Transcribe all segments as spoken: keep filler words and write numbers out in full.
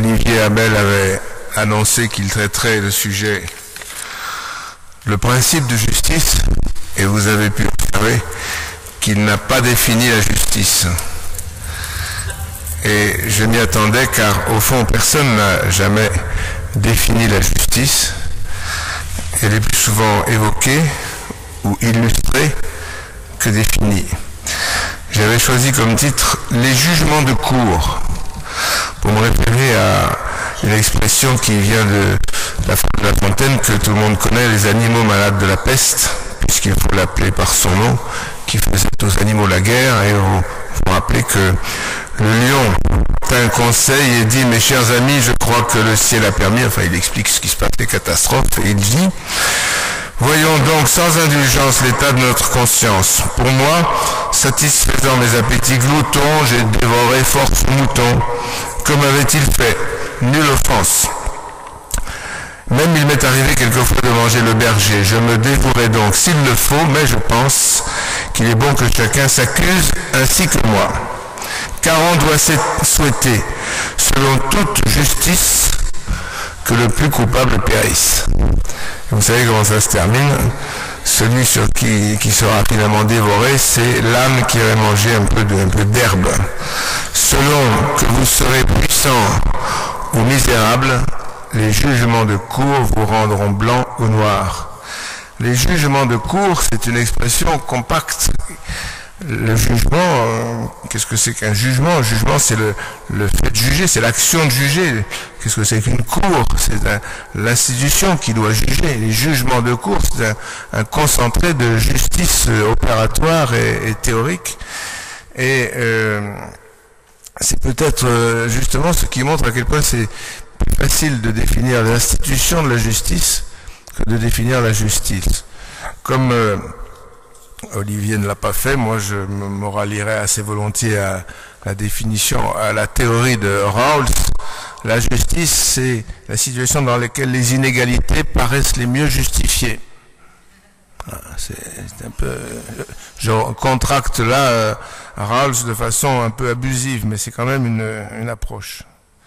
Olivier Abel avait annoncé qu'il traiterait le sujet, le principe de justice, et vous avez pu observer qu'il n'a pas défini la justice. Et je m'y attendais car au fond personne n'a jamais défini la justice. Elle est plus souvent évoquée ou illustrée que définie. J'avais choisi comme titre « Les jugements de cour » pour me référer à une expression qui vient de la femme de La Fontaine que tout le monde connaît, les animaux malades de la peste, puisqu'il faut l'appeler par son nom, qui faisait aux animaux la guerre. Et on faut rappeler que le lion fait un conseil et dit « Mes chers amis, je crois que le ciel a permis », enfin il explique ce qui se passe, les catastrophes, et il dit « Voyons donc sans indulgence l'état de notre conscience. Pour moi, satisfaisant mes appétits gloutons, j'ai dévoré force moutons. Comme avait-il fait? Nulle offense. Même il m'est arrivé quelquefois de manger le berger. Je me dévouerai donc s'il le faut, mais je pense qu'il est bon que chacun s'accuse ainsi que moi. Car on doit souhaiter, selon toute justice, que le plus coupable périsse. » Vous savez comment ça se termine. Celui sur qui, qui sera finalement dévoré, c'est l'âme qui aurait mangé un peu de, un peu d'herbe. Selon que vous serez puissant ou misérable, les jugements de cour vous rendront blanc ou noir. Les jugements de cour, c'est une expression compacte. Le jugement, euh, qu'est-ce que c'est qu'un jugement? Un jugement, c'est le, le fait de juger, c'est l'action de juger. Qu'est-ce que c'est qu'une cour? C'est l'institution qui doit juger. Les jugements de cour, c'est un, un concentré de justice opératoire et, et théorique. Et euh, c'est peut-être euh, justement ce qui montre à quel point c'est plus facile de définir l'institution de la justice que de définir la justice. Comme euh, Olivier ne l'a pas fait, moi je me rallierai assez volontiers à la définition, à la théorie de Rawls. La justice, c'est la situation dans laquelle les inégalités paraissent les mieux justifiées. C'est un peu, je contracte là euh, Rawls de façon un peu abusive, mais c'est quand même une, une approche.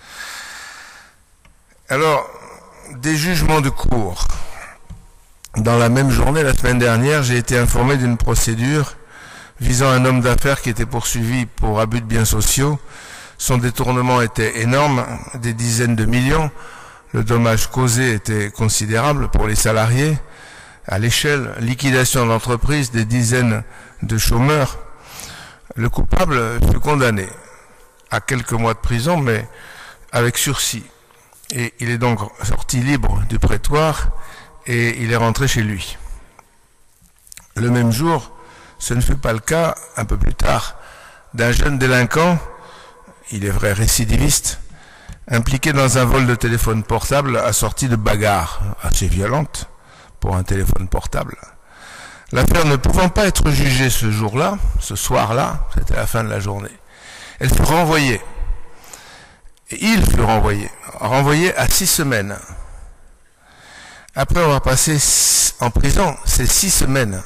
Alors, des jugements de cour. Dans la même journée, la semaine dernière, j'ai été informé d'une procédure visant un homme d'affaires qui était poursuivi pour abus de biens sociaux. Son détournement était énorme, des dizaines de millions. Le dommage causé était considérable pour les salariés. À l'échelle, liquidation de l'entreprise, des dizaines de chômeurs. Le coupable fut condamné à quelques mois de prison, mais avec sursis. Et il est donc sorti libre du prétoire et il est rentré chez lui. Le même jour, ce ne fut pas le cas, un peu plus tard, d'un jeune délinquant, il est vrai récidiviste, impliqué dans un vol de téléphone portable assorti de bagarres assez violentes pour un téléphone portable. L'affaire ne pouvant pas être jugée ce jour-là, ce soir-là, c'était la fin de la journée, elle fut renvoyée. Et il fut renvoyé, renvoyé à six semaines. Après avoir passé en prison ces six semaines,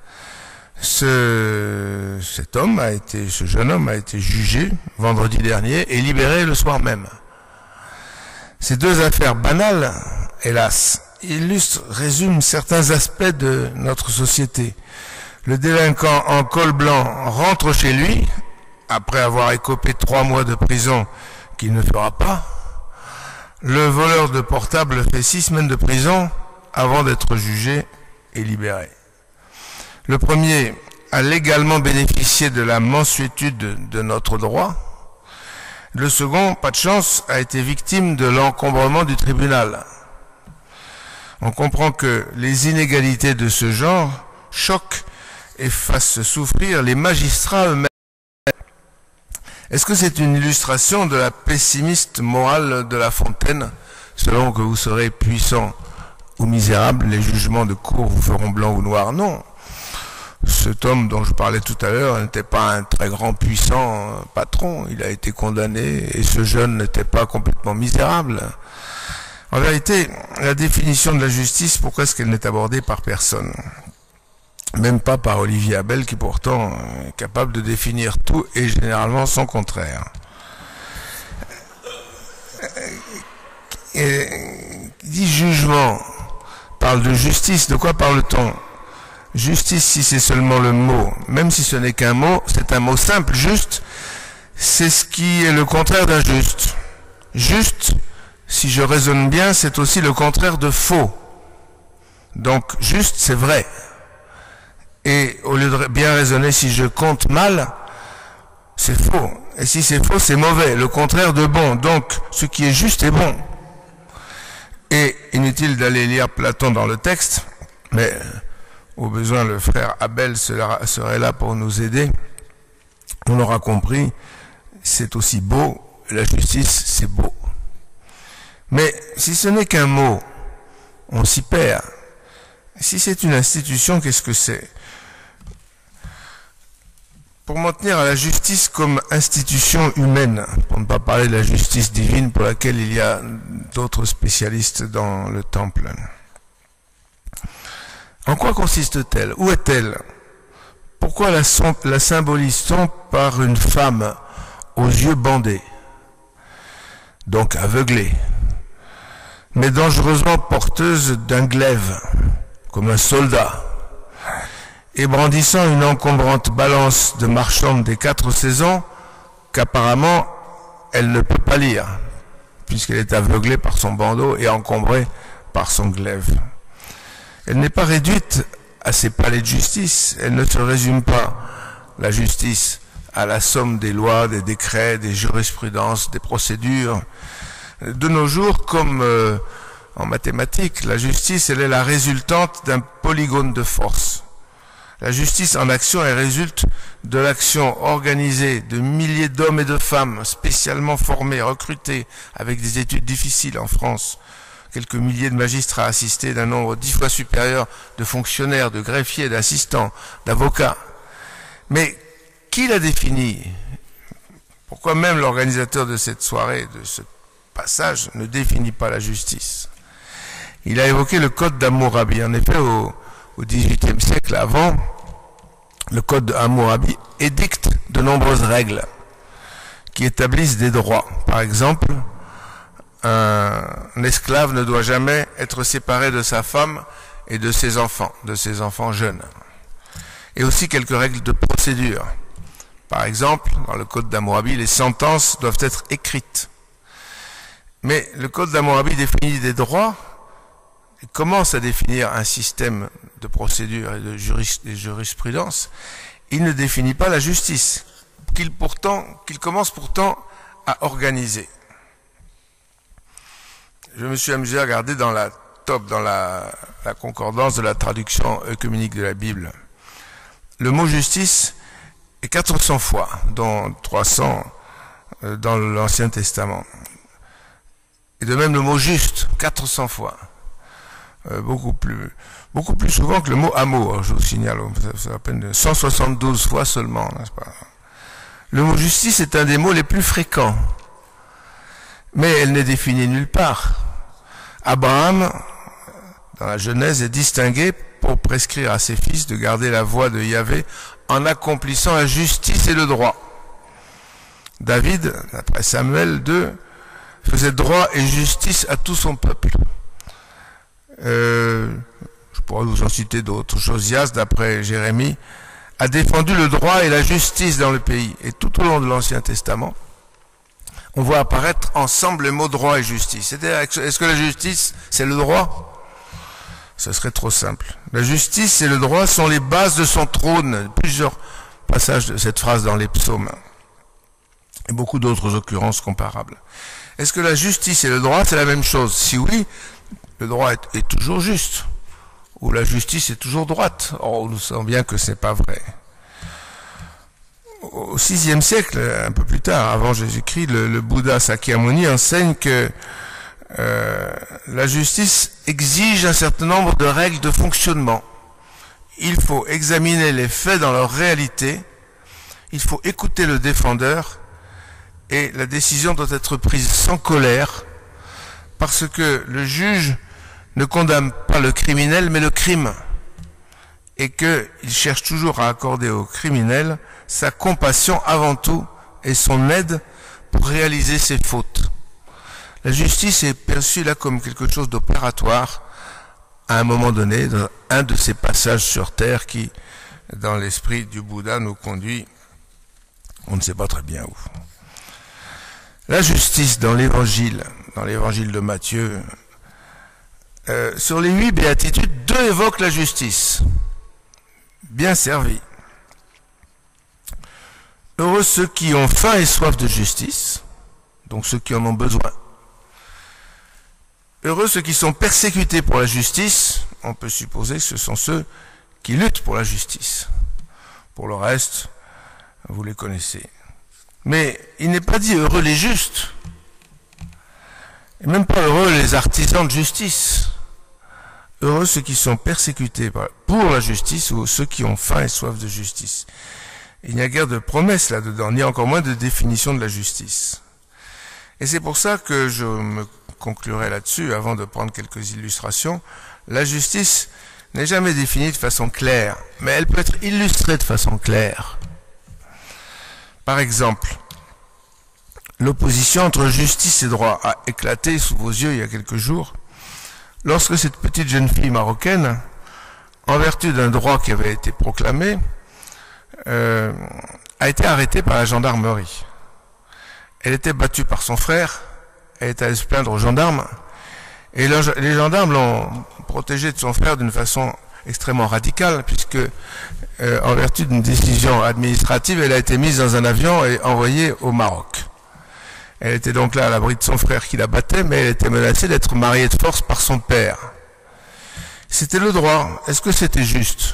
ce, cet homme a été, ce jeune homme a été jugé vendredi dernier et libéré le soir même. Ces deux affaires banales, hélas, illustrent, résument certains aspects de notre société. Le délinquant en col blanc rentre chez lui, après avoir écopé trois mois de prison qu'il ne fera pas. Le voleur de portable fait six semaines de prison avant d'être jugé et libéré. Le premier a légalement bénéficié de la mansuétude de notre droit. Le second, pas de chance, a été victime de l'encombrement du tribunal. On comprend que les inégalités de ce genre choquent et fassent souffrir les magistrats eux-mêmes. Est-ce que c'est une illustration de la pessimiste morale de La Fontaine, selon que vous serez puissant ou misérable, les jugements de cour vous feront blanc ou noir? Non. Cet homme dont je parlais tout à l'heure n'était pas un très grand puissant patron, il a été condamné, et ce jeune n'était pas complètement misérable. En vérité, la définition de la justice, pourquoi est-ce qu'elle n'est abordée par personne? Même pas par Olivier Abel, qui pourtant est capable de définir tout et généralement son contraire. Et, dit jugement, parle de justice, de quoi parle-t-on? Justice, si c'est seulement le mot, même si ce n'est qu'un mot, c'est un mot simple, juste, c'est ce qui est le contraire d'injuste. Juste, si je raisonne bien, c'est aussi le contraire de faux. Donc, juste, c'est vrai. Et au lieu de bien raisonner, si je compte mal, c'est faux. Et si c'est faux, c'est mauvais, le contraire de bon. Donc, ce qui est juste est bon. Et inutile d'aller lire Platon dans le texte, mais au besoin, le frère Abel serait là pour nous aider. On aura compris, c'est aussi beau, la justice, c'est beau. Mais si ce n'est qu'un mot, on s'y perd. Si c'est une institution, qu'est-ce que c'est? Pour m'en tenir à la justice comme institution humaine, pour ne pas parler de la justice divine pour laquelle il y a d'autres spécialistes dans le temple. En quoi consiste-t-elle? Où est-elle? Pourquoi la, la symbolise-t-on par une femme aux yeux bandés, donc aveuglée, mais dangereusement porteuse d'un glaive, comme un soldat, et brandissant une encombrante balance de marchande des quatre saisons qu'apparemment elle ne peut pas lire, puisqu'elle est aveuglée par son bandeau et encombrée par son glaive. Elle n'est pas réduite à ses palais de justice, elle ne se résume pas, la justice, à la somme des lois, des décrets, des jurisprudences, des procédures. De nos jours, comme euh, en mathématiques, la justice, elle est la résultante d'un polygone de force. La justice en action, elle résulte de l'action organisée de milliers d'hommes et de femmes spécialement formés, recrutés, avec des études difficiles en France. Quelques milliers de magistrats assistés d'un nombre dix fois supérieur de fonctionnaires, de greffiers, d'assistants, d'avocats. Mais qui l'a défini? Pourquoi même l'organisateur de cette soirée, de ce passage, ne définit pas la justice? Il a évoqué le code d'Hammurabi. En effet, au Au dix-huitième siècle avant, le code d'Hammurabi édicte de nombreuses règles qui établissent des droits. Par exemple, un, un esclave ne doit jamais être séparé de sa femme et de ses enfants, de ses enfants jeunes. Et aussi quelques règles de procédure. Par exemple, dans le code d'Hammurabi, les sentences doivent être écrites. Mais le code d'Hammurabi définit des droits et commence à définir un système de procédure et de juris, de jurisprudence. Il ne définit pas la justice, qu'il pourtant, qu'il commence pourtant à organiser. Je me suis amusé à regarder dans la top, dans la, la concordance de la traduction œcuménique de la Bible. Le mot justice est quatre cents fois, dont trois cents dans l'Ancien Testament. Et de même le mot juste, quatre cents fois. Euh, beaucoup plus beaucoup plus souvent que le mot amour, je vous signale, c'est à peine cent soixante-douze fois seulement, n'est-ce pas? Le mot justice est un des mots les plus fréquents, mais elle n'est définie nulle part. Abraham, dans la Genèse, est distingué pour prescrire à ses fils de garder la voie de Yahvé en accomplissant la justice et le droit. David, d'après Samuel deux, faisait droit et justice à tout son peuple. Euh, je pourrais vous en citer d'autres. Josias, d'après Jérémie, a défendu le droit et la justice dans le pays. Et tout au long de l'Ancien Testament, on voit apparaître ensemble les mots droit et justice. C'est-à-dire, est-ce que la justice, c'est le droit? Ce serait trop simple. La justice et le droit sont les bases de son trône. Plusieurs passages de cette phrase dans les psaumes. Et beaucoup d'autres occurrences comparables. Est-ce que la justice et le droit, c'est la même chose? Si oui, le droit est, est toujours juste, ou la justice est toujours droite. Or, nous savons bien que ce n'est pas vrai. Au sixième siècle, un peu plus tard, avant Jésus-Christ, le, le Bouddha Sakyamuni enseigne que euh, la justice exige un certain nombre de règles de fonctionnement. Il faut examiner les faits dans leur réalité, il faut écouter le défendeur, et la décision doit être prise sans colère, parce que le juge ne condamne pas le criminel, mais le crime, et qu'il cherche toujours à accorder au criminel sa compassion avant tout et son aide pour réaliser ses fautes. La justice est perçue là comme quelque chose d'opératoire à un moment donné, dans un de ces passages sur terre qui, dans l'esprit du Bouddha, nous conduit, on ne sait pas très bien où. La justice dans l'évangile, dans l'évangile de Matthieu, euh, sur les huit béatitudes, deux évoquent la justice. Bien servi. Heureux ceux qui ont faim et soif de justice, donc ceux qui en ont besoin. Heureux ceux qui sont persécutés pour la justice, on peut supposer que ce sont ceux qui luttent pour la justice. Pour le reste, vous les connaissez. Mais il n'est pas dit heureux les justes, et même pas heureux les artisans de justice. Heureux ceux qui sont persécutés pour la justice ou ceux qui ont faim et soif de justice. Il n'y a guère de promesse là-dedans, ni encore moins de définition de la justice. Et c'est pour ça que je me conclurai là-dessus, avant de prendre quelques illustrations. La justice n'est jamais définie de façon claire, mais elle peut être illustrée de façon claire. Par exemple, l'opposition entre justice et droit a éclaté sous vos yeux il y a quelques jours, lorsque cette petite jeune fille marocaine, en vertu d'un droit qui avait été proclamé, euh, a été arrêtée par la gendarmerie. Elle était battue par son frère, elle est allée se plaindre aux gendarmes, et les gendarmes l'ont protégée de son frère d'une façon extrêmement radicale, puisque, euh, en vertu d'une décision administrative, elle a été mise dans un avion et envoyée au Maroc. Elle était donc là à l'abri de son frère qui la battait, mais elle était menacée d'être mariée de force par son père. C'était le droit. Est-ce que c'était juste?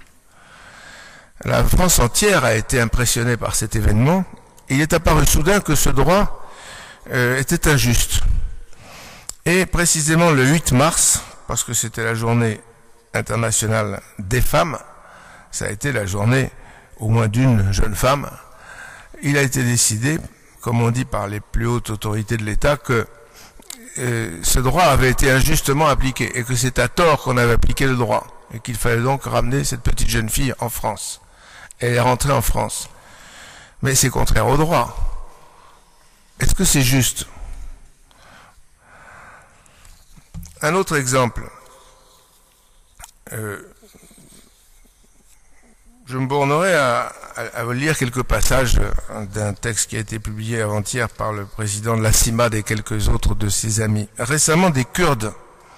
La France entière a été impressionnée par cet événement. Il est apparu soudain que ce droit euh, était injuste. Et précisément le huit mars, parce que c'était la journée internationale des femmes, ça a été la journée au moins d'une jeune femme, il a été décidé, comme on dit par les plus hautes autorités de l'État, que euh, ce droit avait été injustement appliqué et que c'est à tort qu'on avait appliqué le droit et qu'il fallait donc ramener cette petite jeune fille en France. Elle est rentrée en France. Mais c'est contraire au droit. Est-ce que c'est juste? Un autre exemple. Euh, je me bornerai à, à, à lire quelques passages d'un texte qui a été publié avant-hier par le président de la CIMAD et quelques autres de ses amis. Récemment, des Kurdes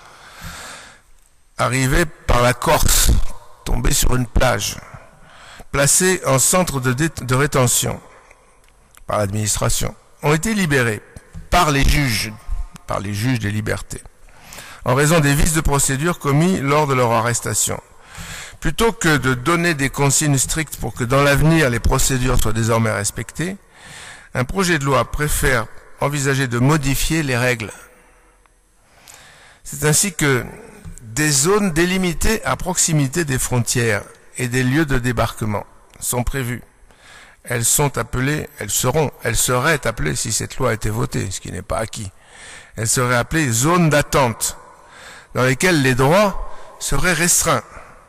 arrivés par la Corse, tombés sur une plage, placés en centre de, de rétention par l'administration, ont été libérés par les juges, par les juges des libertés, en raison des vices de procédure commis lors de leur arrestation. Plutôt que de donner des consignes strictes pour que dans l'avenir les procédures soient désormais respectées, un projet de loi préfère envisager de modifier les règles. C'est ainsi que des zones délimitées à proximité des frontières et des lieux de débarquement sont prévues. Elles sont appelées, elles seront, elles seraient appelées, si cette loi a été votée, ce qui n'est pas acquis, elles seraient appelées zones d'attente, dans lesquelles les droits seraient restreints.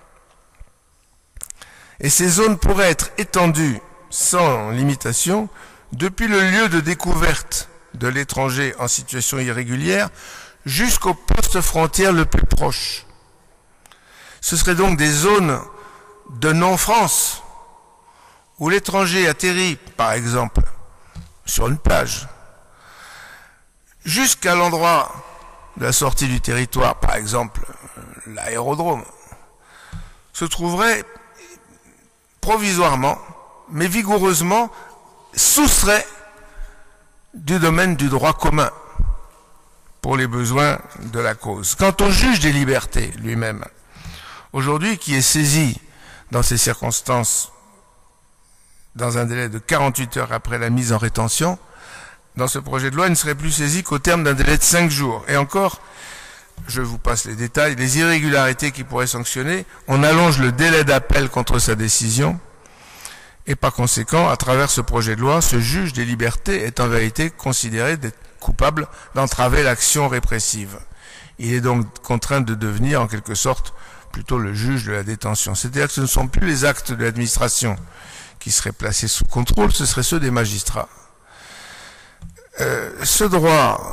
Et ces zones pourraient être étendues sans limitation depuis le lieu de découverte de l'étranger en situation irrégulière jusqu'au poste frontière le plus proche. Ce seraient donc des zones de non-France où l'étranger atterrit, par exemple, sur une plage, jusqu'à l'endroit de la sortie du territoire, par exemple l'aérodrome, se trouverait provisoirement, mais vigoureusement, soustrait du domaine du droit commun pour les besoins de la cause. Quant au juge des libertés lui-même, aujourd'hui qui est saisi dans ces circonstances dans un délai de quarante-huit heures après la mise en rétention, dans ce projet de loi, il ne serait plus saisi qu'au terme d'un délai de cinq jours. Et encore, je vous passe les détails, les irrégularités qui pourraient sanctionner, on allonge le délai d'appel contre sa décision, et par conséquent, à travers ce projet de loi, ce juge des libertés est en vérité considéré d'être coupable d'entraver l'action répressive. Il est donc contraint de devenir, en quelque sorte, plutôt le juge de la détention. C'est-à-dire que ce ne sont plus les actes de l'administration qui seraient placés sous contrôle, ce seraient ceux des magistrats. Euh, ce droit,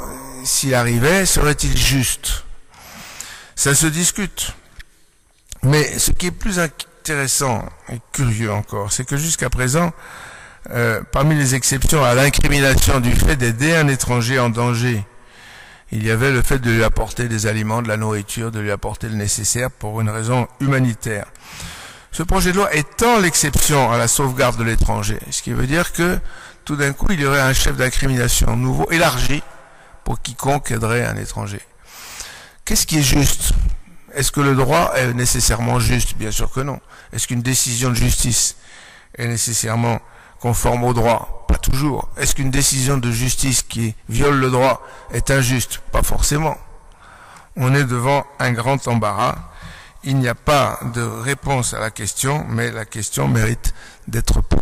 s'il arrivait, serait-il juste? Ça se discute. Mais ce qui est plus intéressant et curieux encore, c'est que jusqu'à présent, euh, parmi les exceptions à l'incrimination du fait d'aider un étranger en danger, il y avait le fait de lui apporter des aliments, de la nourriture, de lui apporter le nécessaire pour une raison humanitaire. Ce projet de loi étend l'exception à la sauvegarde de l'étranger, ce qui veut dire que tout d'un coup, il y aurait un chef d'incrimination nouveau, élargi, pour quiconque aiderait un étranger. Qu'est-ce qui est juste? Est-ce que le droit est nécessairement juste? Bien sûr que non. Est-ce qu'une décision de justice est nécessairement conforme au droit? Pas toujours. Est-ce qu'une décision de justice qui viole le droit est injuste? Pas forcément. On est devant un grand embarras. Il n'y a pas de réponse à la question, mais la question mérite d'être posée.